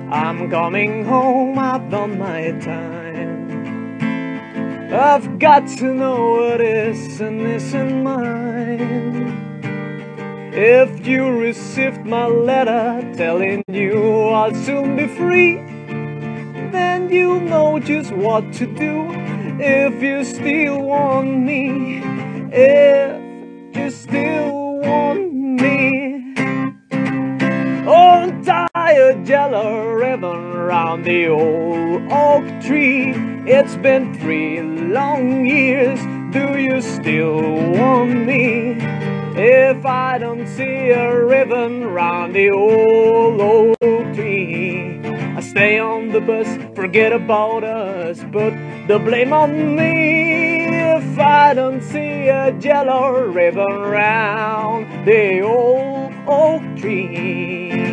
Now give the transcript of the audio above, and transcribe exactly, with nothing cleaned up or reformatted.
I'm coming home, I've done my time. I've got to know what is and isn't mine. If you received my letter telling you I'll soon be free, then you know just what to do. If you still want me, if you still want me. Oh, tie a yellow ribbon round the old oak tree. It's been three long years, do you still want me? If I don't see a ribbon round the old oak tree, I stay on the bus, forget about us, put the blame on me. If I don't see a yellow ribbon round the old oak tree.